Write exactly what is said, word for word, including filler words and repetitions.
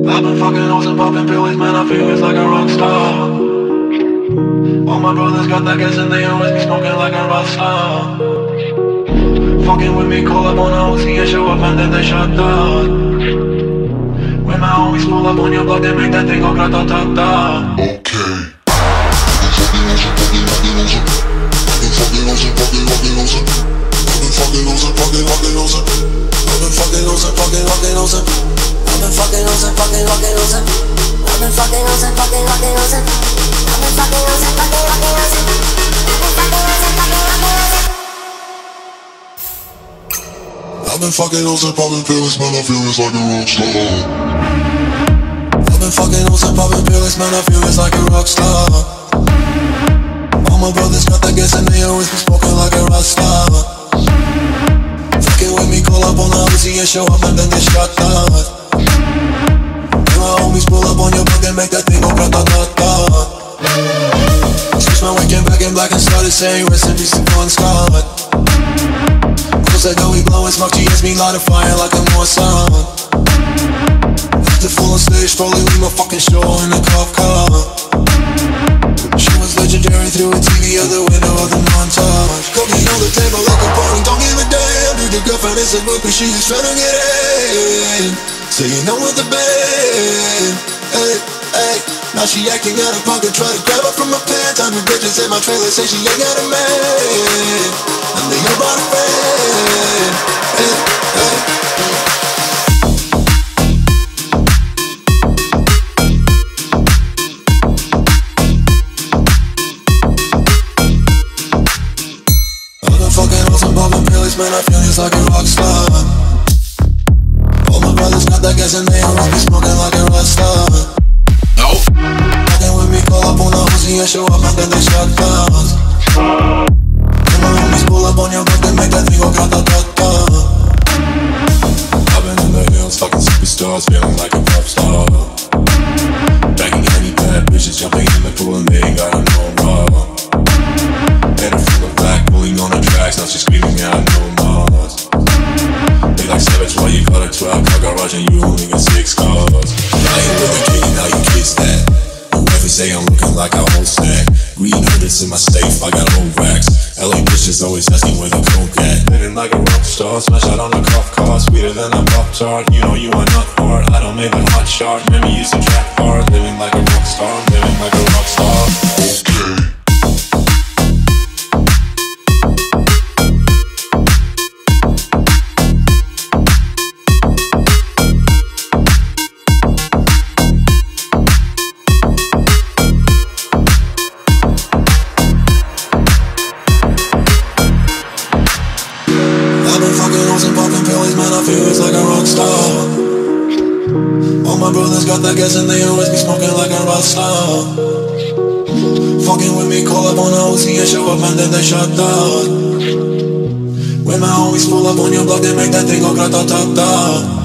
I've been fucking hoes and popping pills, man, I feel it's like a rock star. All my brothers got that gas and they always be smoking like a Rockstar. Fucking with me, call up on a O C and show up and then they shut down. When my homies pull up on your block, they make that thing go grata-ta-ta. Okay. Fucking fucking fucking loser. Fucking loser, fucking fucking loser. Fucking loser, fucking fucking loser. Fucking loser, fucking fucking loser. I've been fucking loser, fucking fucking loser. I've been fucking loser, fucking fucking loser. I've been fucking loser, fucking fucking loser. I've been fucking hoes and popping pills, man, I feel it's like a rockstar. I've been fucking hoes and popping pills, man, I feel it's like a rockstar. All my brothers got that gas and they always be smoking like a Rockstar. Fucking with me, call up on the O C and show up and then they shut down. When my homies pull up on your block, they make that thing go grata-ta-ta. Switch my weekend back in black and started saying rest in peace to Bon Scott. Said that we blowin' smoke, G S me light a fire like a Mossad. Left it full on stage, probably leave my fucking show in a cop car. She was legendary through a T V out the window of the montage. Cookie on the table like a party, don't give a damn. Dude, your girlfriend is a groupie, she is tryna get in. So you know with the band. Hey, hey. Now she acting out of pocket, try to grab her from my pants. I'm the bitches in my trailer, say she ain't got a man. And they all about a friend. Hey, hey. I've been fucking hoes and popping pills, man, I feel it's like a rockstar. All my brothers got that gas and they always be smoking like a Rockstar. Fucking with me, call up on the O C and show up and then they shut down. When my homies pull up on your block, they make that thing go grata-ta-ta. I've been in the hills, fucking superstars, feeling like a pop star. Banging any bad bitches, jumping in the pool and they ain't got no more. Made her feel black, pulling on the tracks, now she's screaming out no more. They like savage, why you got a twelve car garage and you only got six cars? I ain't really kidding, how you kiss that? Whoever say I'm looking like a whole stack. Green hundreds in my safe, I got old racks. L A bitches always asking where the coke at. Living like a rock star, smash out on a cop car. Sweeter than a Pop-Tart, you know you are not hard. I don't make a hot shot, maybe use a track hard. Living like a rock star, living like a rock star. Okay. Feels like a rockstar. All my brothers got that gas and they always be smoking like a Rockstar. Fucking with me, call up on the O C and show up and then they shut down. When my homies pull up on your block, they make that thing go grata-ta-ta.